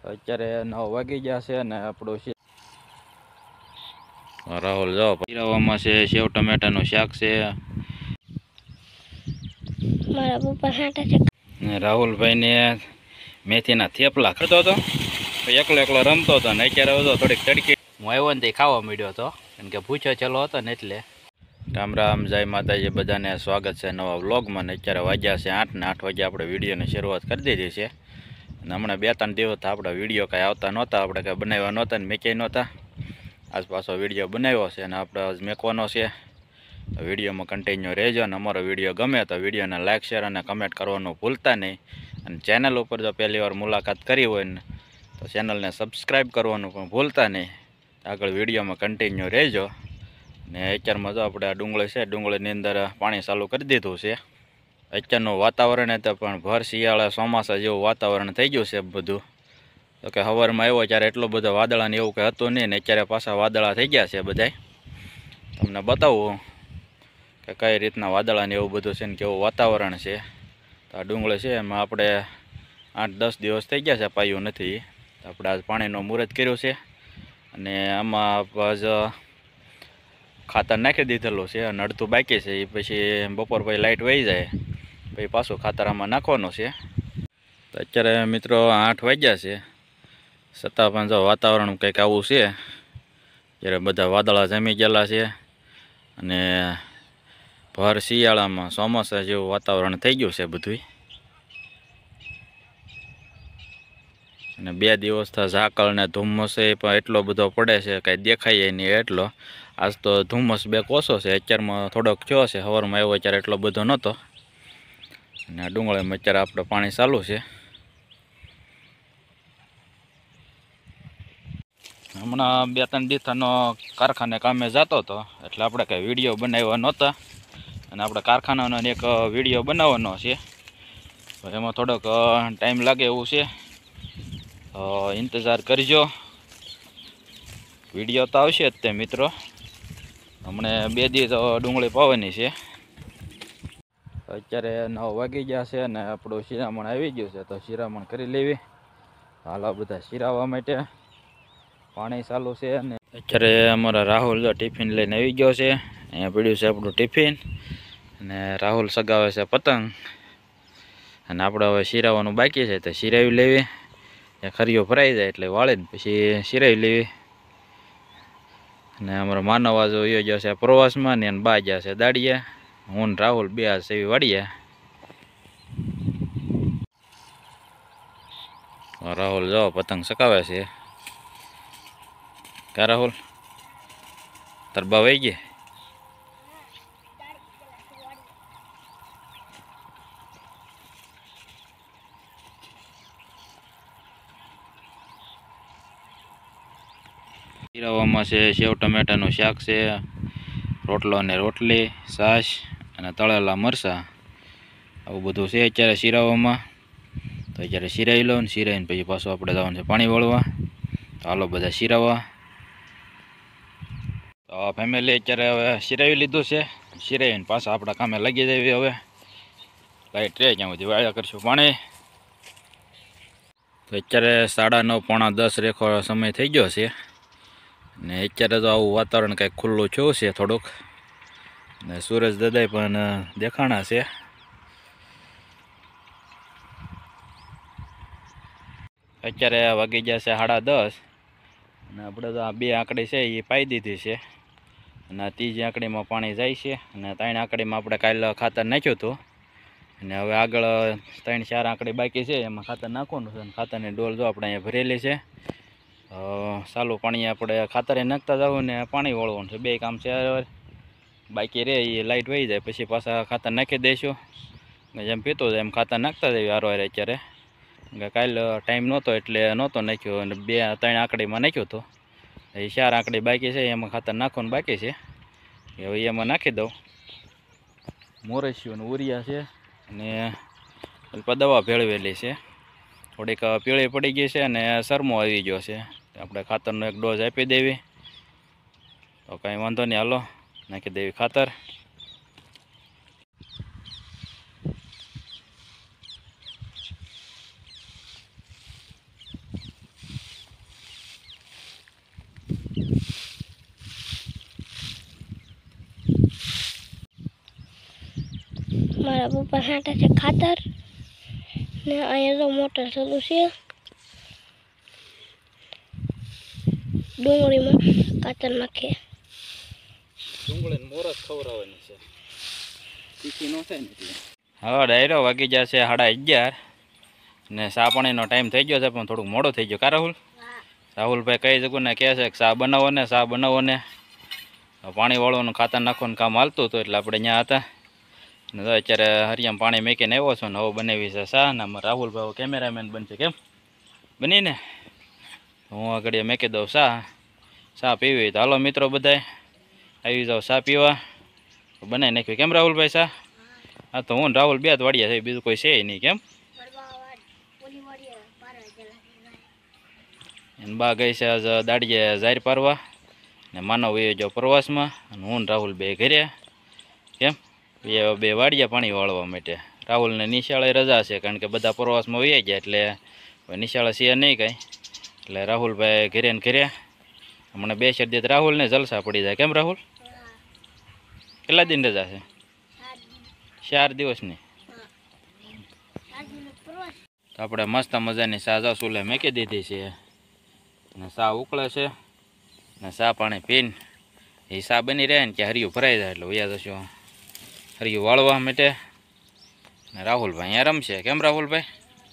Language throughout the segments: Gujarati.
અત્યારે 9 વાગી ગયા છે અને આપણું રાહુલ જો પીરાવામાં છે, સેવ ટમેટાનું શાક છે. મારા પપ્પા હાટા છે. રાહુલભાઈને મેથીના થેપલા ખાતો હતો, એકલો રમતો હતો ને અત્યારે હતો થોડીક તડકી હું આવ્યો ને તે ખાવા મળ્યો હતો કારણ કે ભૂખ્યો છેલ્લો હતો ને એટલે. રામ રામ, જય માતાજી, બધાને સ્વાગત છે નવા વ્લોગમાં. ને અત્યારે વાગ્યા છે 8 ને 8 વાગે આપણે વિડીયોની શરૂઆત કરી દીધી છે. અને હમણાં 2-3 દિવસ આપણા વિડીયો કાંઈ આવતા નહોતા, આપણે કાંઈ બનાવ્યા નહોતા ને મેકેય નહોતા. આજ પાછો વિડીયો બનાવ્યો છે અને આપણે આજ મેકવાનો છે. તો વિડીયોમાં કન્ટિન્યુ રહેજો અને અમારો વિડીયો ગમે તો વિડીયોને લાઇક, શેર અને કમેન્ટ કરવાનું ભૂલતા નહીં. અને ચેનલ ઉપર જો પહેલી વાર મુલાકાત કરી હોય ને તો ચેનલને સબસ્ક્રાઈબ કરવાનું પણ ભૂલતા નહીં. આગળ વિડીયોમાં કન્ટિન્યુ રહેજો. ને અત્યારમાં જો આપણે આ ડુંગળી છે, ડુંગળીની અંદર પાણી ચાલુ કરી દીધું છે. અત્યારનું વાતાવરણ તો પણ ભર શિયાળા ચોમાસા જેવું વાતાવરણ થઈ ગયું છે બધું. તો કે સવારમાં આવ્યો ત્યારે એટલું બધું વાદળાને એવું કંઈ હતું નહીં ને અત્યારે પાછા વાદળા થઈ ગયા છે બધાય. તમને બતાવું કે કઈ રીતના વાદળાને એવું બધું છે ને કેવું વાતાવરણ છે. તો આ ડુંગળી છે એમાં આપણે 8-10 દિવસ થઈ ગયા છે પાયું નથી. આપણે આજ પાણીનું મુહૂર્ત કર્યું છે અને આમાં આજ ખાતર નાખી દીધેલું છે અને અડધું બાકી છે. એ પછી બપોર પછી લાઇટ વહી જાય પછી પાછું ખાતર આમાં નાખવાનું છે. તો અત્યારે મિત્રો 8 વાગ્યા છે, છતાં પણ જો વાતાવરણ કંઈક આવું છે. જ્યારે બધા વાદળા જમી ગયેલા છે અને ભર શિયાળામાં ચોમાસા જેવું વાતાવરણ થઈ ગયું છે બધું. અને 2 દિવસથી ઝાકળ ને ધુમ્મસ એ પણ એટલો બધો પડે છે કાંઈ દેખાય નહીં એટલો. આજ તો ધુમ્મસ બે ઓછો છે, અત્યારમાં થોડોક થયો છે, સવારમાં આવ્યો ત્યારે એટલો બધો નહોતો. અને આ ડુંગળીમાં અત્યારે આપણે પાણી ચાલુ છે. હમણાં 2-3 દિવસનો કારખાને કામે જતો હતો એટલે આપણે કાંઈ વિડીયો બનાવ્યા નહોતા અને આપણે કારખાનાનો એક વિડીયો બનાવવાનો છે. એમાં થોડોક ટાઈમ લાગે એવું છે, ઇંતજાર કરજો. વિડીયો તો આવશે જ તે મિત્રો. હમણાં 2 દિવસ ડુંગળી પાવાની છે. અત્યારે 9 વાગી ગયા છે અને આપણું શિરામણ આવી ગયું છે. તો શિરામણ કરી લેવી. હાલો બધા શિરાવવા માટે પાણી ચાલુ છે. અને અત્યારે અમારા રાહુલ જો ટિફિન લઈને આવી ગયો છે. અહીંયા પડ્યું છે આપણું ટિફિન અને રાહુલ સગાવે છે પતંગ. અને આપણે હવે શિરાવાનું બાકી છે તો શિરાવી લેવી. ખરીઓ ભરાઈ જાય એટલે વાળીને પછી શિરાવી લેવી. અને અમારો માનવ આજ વયો ગયો છે પ્રવાસમાં ને એને બા ગયા છે દાડીએ. હું ને રાહુલ બે આ સેવી વાળીએ. રાહુલ જો પતંગ સકાવે છે. કા રાહુલ તાર બા વહી ગયા? શિરાવામાં છે સેવ ટમેટાનું શાક છે, રોટલો અને રોટલી, છાશ અને તળેલા મરચાં, આવું બધું છે અત્યારે શિરાવામાં. તો અત્યારે શિરાવી લો ને શિરાવીને પછી પાછું આપણે જવાનું છે પાણી વાળવા. તો હાલો બધા શિરાવવા. તો ફેમિલી અત્યારે હવે શિરાવી લીધું છે. શિરાવીને પાછા આપણા કામે લાગી જઈએ. હવે લાઈટ રહે ત્યાં બધી વાળ્યા કરશું પાણી. તો અત્યારે 9:30 પોણા 10 રેખો સમય થઈ ગયો છે ને અત્યારે તો આવું વાતાવરણ કંઈક ખુલ્લું થયું છે થોડુંક. ને સૂરજ દાદાએ પણ દેખાણા છે. અત્યારે વાગી ગયા છે 10:30 અને આપણે તો આ 2 આંકડી છે એ પાઈ દીધી છે. અને આ 3જી આંકડીમાં પાણી જાય છે અને 3 આંકડીમાં આપણે કાલે ખાતર નાખ્યું હતું. અને હવે આગળ 3-4 આંકડી બાકી છે એમાં ખાતર નાખવાનું છે. અને ખાતરની ડોલ જો આપણે અહીંયા ભરેલી છે. ચાલુ પાણી આપણે ખાતરે નાખતા જવું ને પાણી વાળવાનું છે, 2 કામ છે. બાકી રહે એ લાઇટ વહી જાય પછી પાછા ખાતર નાખી દઈશું. જેમ પીતો જાય એમ ખાતર નાખતા જઈએ હારો અત્યારે. કાલે ટાઈમ નહોતો એટલે નહોતો નાખ્યો અને 2-3 આંકડીમાં નાખ્યો હતો. એ 4 આંકડી બાકી છે એમાં ખાતર નાખવાનું બાકી છે. હવે એમાં નાખી દઉં. મોરસિયું અને ઉરિયા છે અને દવા ભેળવેલી છે. થોડીક પીળી પડી ગઈ છે અને શરમો આવી ગયો છે. આપણે ખાતરનો એક ડોઝ આપી દેવી. તો કાંઈ વાંધો નહીં, હાલો નાખી દેવી ખાતર. મારા પપ્પા છાંટે છે ખાતર ને અહીંયા તો મોટર ચાલુ છે ડુંગળીમાં ખાતર નાખે ડુંગળીને મોરસ ખવડાવવાની છે તીખી ન થાય ને એટલે હવે ડાયરો વાગી જશે 11:30 ને ચા પાણીનો ટાઈમ થઈ ગયો છે પણ થોડુંક મોડું થઈ ગયું કા રાહુલભાઈ કઈ જગ્યા ને કહે છે કે ચા બનાવો ને પાણી વાળવાનું ખાતર નાખવાનું કામ હાલતું હતું એટલે આપણે ત્યાં હતા ને તો અત્યારે હરિયામાં પાણી મેકીને આવ્યો છું ને હવે બનાવી છે ચા ને અમારા રાહુલભાઈ કેમેરામેન બનશે કેમ બનીને હું આગળ મેકી દઉં ચા પીવી તો હાલો મિત્રો બધાય આવી જાઓ ચા પીવા બનાવી નાખ્યું કેમ રાહુલભાઈ ચા હા તો હું રાહુલ બે જ વાડિયા છે બીજું કોઈ છે નહીં કેમ એને બા ગઈ છે આજ દાડીએ જાહેર પારવા ને માનવ એ જો પ્રવાસમાં અને હું રાહુલ બે ઘરે કેમ બે વાડિયા પાણી વાળવા માટે રાહુલને નિશાળે રજા છે કારણ કે બધા પ્રવાસમાં વહી ગયા એટલે નિશાળે છે નહીં કાંઈ એટલે રાહુલભાઈ ઘરે ને ઘરે હમણાં 2 શરદી રાહુલને જલસા પડી જાય કેમ રાહુલ કેટલા દિન રજા છે 4 દિવસની તો આપણે મસ્ત મજાની સાજા ચૂલે મેકી દીધી છે ને ચા ઉકળે છે ને ચા પાણી પીને એ ચા બની રહે ને કે હરિયું ભરાઈ જાય એટલે વયા જશું હરિયું વાળવા માટે ને રાહુલભાઈ અહીંયા રમશે કેમ રાહુલભાઈ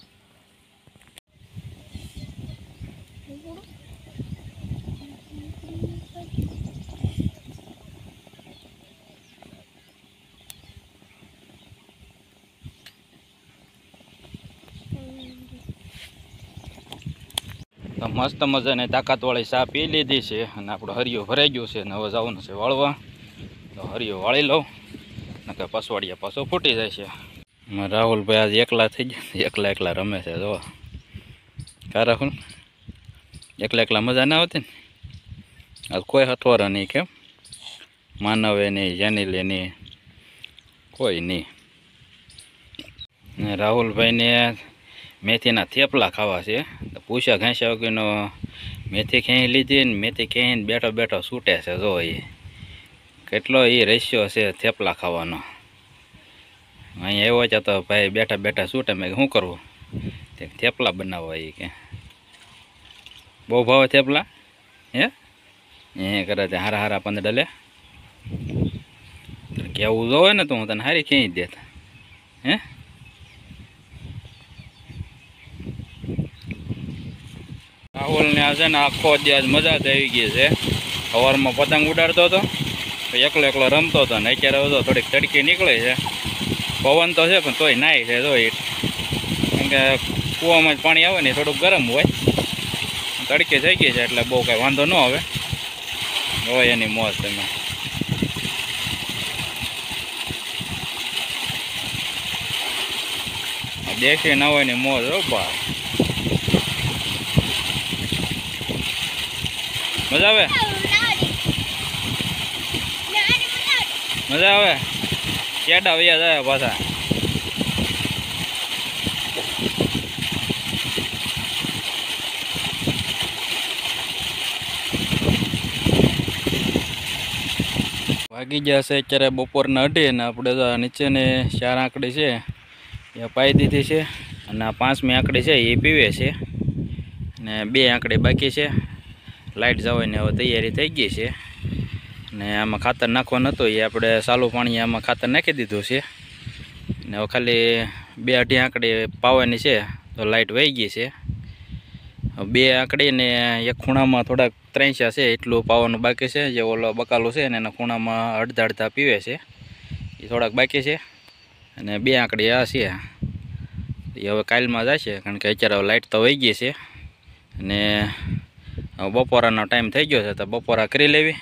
તો મસ્ત મજાની તાકાતવાળી ચા પી લીધી છે અને આપણો હરિયો ભરાઈ ગયો છે ને હવે જવાનું છે વાળવા તો હરિયો વાળી લઉં ને કે પસવાડિયા પાછો ફૂટી જાય છે રાહુલભાઈ આજે એકલા થઈ ગયા એકલા રમે છે જો કા રાહુલ એકલા મજા ના આવતી ને આજ કોઈ હથવારા નહીં કેમ માનવે નહીં જેનીલે નહીં કોઈ નહીં ને રાહુલભાઈને મેથીના થેપલા ખાવા છે તો પૂછા ઘાંસ્યા વગરનો મેથી ખેંચી લીધી ને મેથી ખેંચીને બેઠો છૂટે છે જો એ કેટલો એ રેશિયો છે થેપલા ખાવાનો અહીંયા એવો છે તો ભાઈ બેઠા છૂટે મેં શું કરવું તે થેપલા બનાવવા એ કે બહુ ભાવે થેપલા હે એ કરે તે હારા 15 લે કેવું જોવે ને તો હું તને હારી ખેંચી દેત હે રાહુલને આ છે ને આખો દિવસ મજા જ આવી ગઈ છે સવારમાં પતંગ ઉડાડતો હતો એકલો રમતો હતો ને અત્યારે બધો થોડીક તડકી નીકળે છે પવન તો છે પણ તોય નાય છે તો કેમ કે કૂવામાં જ પાણી આવે ને થોડુંક ગરમ હોય તડકી થઈ ગઈ છે એટલે બહુ કાંઈ વાંધો ન આવે હોય એની મોજ તમે દેશી ના હોય ની મોજ હો બા મજા આવે કેડા વૈયા જાય પાછા વાગી જશે અત્યારે બપોરના 2:30 ને આપણે તો નીચેની 4 આંકડી છે એ પાઈ દીધી છે અને આ 5મી આંકડી છે એ પીવે છે ને 2 આંકડી બાકી છે લાઇટ જવાની હવે તૈયારી થઈ ગઈ છે ને આમાં ખાતર નાખવાનું હતું એ આપણે ચાલુ પાણી આમાં ખાતર નાખી દીધું છે ને હવે ખાલી 2-2.5 આંકડી પાવાની છે તો લાઇટ વહી ગઈ છે 2 આંકડી ને એક ખૂણામાં થોડાક 3 છે એટલું પાવાનું બાકી છે જે ઓલો બકાલું છે ને એના ખૂણામાં અડધા પીવે છે એ થોડાક બાકી છે અને 2 આંકડી આ છે એ હવે કાલમાં જશે કારણ કે અત્યારે લાઇટ તો વહી ગઈ છે અને બપોરાનો ટાઈમ થઈ ગયો છે તો બપોરા કરી લેવી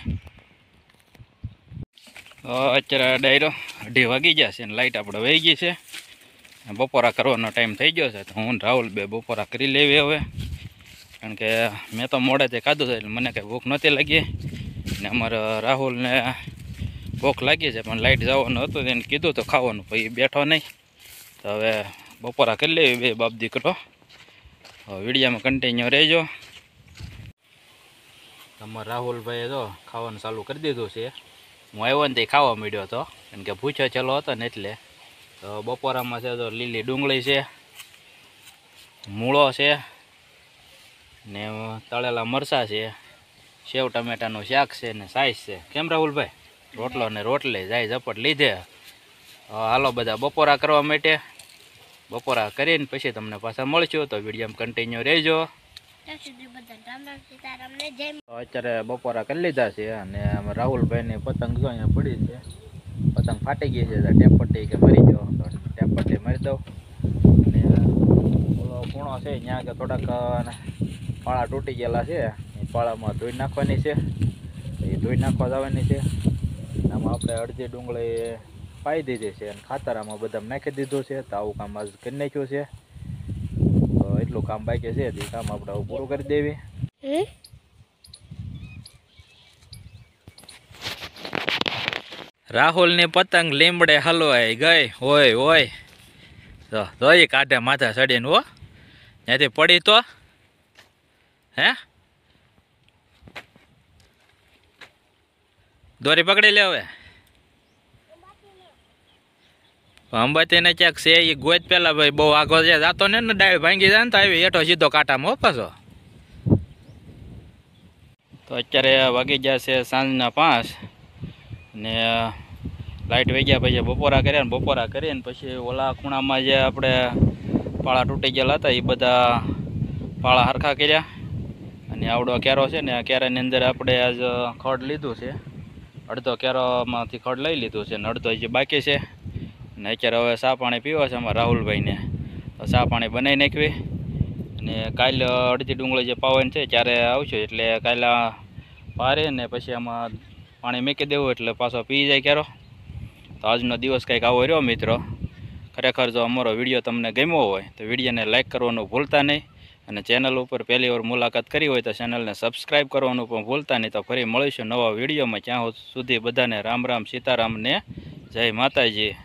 અત્યારે ડાયરો 2:30 વાગી ગયા છે અને લાઇટ આપણે વહી ગઈ છે બપોરા કરવાનો ટાઈમ થઈ ગયો છે તો હું રાહુલ બે બપોરા કરી લેવી હવે કારણ કે મેં તો મોડેથી ખાધું છે એટલે મને કંઈ ભૂખ નહોતી લાગી ને અમારા રાહુલને ભૂખ લાગી છે પણ લાઇટ જવાનું હતું એને કીધું તો ખાવાનું પછી બેઠો નહીં તો હવે બપોરા કરી લેવી બે બાપ દીકરો વિડીયોમાં કન્ટિન્યુ રહેજો અમારા રાહુલભાઈએ જો ખાવાનું ચાલુ કરી દીધું છે હું આવ્યો ને તે ખાવા માંડ્યો હતો કારણ કે ભૂખ્યો ચલો હતો ને એટલે તો બપોરામાં છે તો લીલી ડુંગળી છે, મૂળો છે ને તળેલા મરચાં છે, સેવ ટમેટાનું શાક છે ને સાઈઝ છે. કેમ રાહુલભાઈ? રોટલો ને રોટલી જાય ઝપટ લીધે. હાલો બધા બપોરા કરવા માટે. બપોરા કરીને પછી તમને પાછા મળશું, તો વિડીયોમાં કન્ટિન્યુ રહેજો. તો અત્યારે બપોરા કરી લીધા છે અને રાહુલભાઈની પતંગ જો અહીંયા પડી છે. પતંગ ફાટી ગઈ છે, ટેપપટ્ટી કે મરી ગયો તો ટેપપટ્ટી મારી દઉં. અને ઓલો ખૂણો છે ત્યાં કે થોડાક પાળા તૂટી ગયેલા છે, એ પાળામાં ધોઈ નાખવાની છે, એ ધોઈ નાખવા જવાની છે. આમાં આપણે અડધી ડુંગળી પાઈ દીધી છે અને ખાતર આમાં બધા નાખી દીધું છે. તો આવું કામ આજ કરી નાખ્યું છે. તો એટલું કામ બાકી છે, એ કામ આપણે પૂરું કરી દેવી. રાહુલની પતંગ લીમડે હલવાઈ ગઈ. હોય હોય તો એ કાઢે માથા ચડીને. હો ત્યાંથી પડી તો હે દોરી પકડી લે. હવે અંબાતીને ક્યાંક છે એ ગોત પેલા ભાઈ, બહુ આગો છે જાતો ને ડાળ ભાંગી જાય ને તો આવી હેઠો સીધો કાંટામાં. હો પાછો તો અત્યારે વાગી ગયા છે સાંજના 5 ને લાઇટ વહી ગયા. પછી બપોરા કર્યા ને બપોરા કરીને પછી ઓલા ખૂણામાં જે આપણે પાળા તૂટી ગયેલા હતા એ બધા પાળા હરખા કર્યા. અને આવડો કેરો છે ને આ કેરાની અંદર આપણે આજ ખડ લીધું છે. અડધો કેરોમાંથી ખડ લઈ લીધું છે ને અડધો જે બાકી છે. ને અત્યારે હવે ચા પાણી પીવા છે અમારા રાહુલભાઈને, તો ચા પાણી બનાવી નાખવી. અને કાલે અડધી ડુંગળી જે પાવાની છે ત્યારે આવશે, એટલે કાલે પારે ને પછી આમાં પાણી મૂકી દેવું એટલે પાછો પી જાય કેરો. તો આજનો દિવસ કંઈક આવો રહ્યો મિત્રો. ખરેખર જો અમારો વિડીયો તમને ગમ્યો હોય તો વિડીયોને લાઇક કરવાનું ભૂલતા નહીં, અને ચેનલ ઉપર પહેલી વાર મુલાકાત કરી હોય તો ચેનલને સબસ્ક્રાઈબ કરવાનું પણ ભૂલતા નહીં. તો ફરી મળીશું નવા વિડીયોમાં. ત્યાં સુધી બધાને રામ રામ સીતારામ ને જય માતાજી.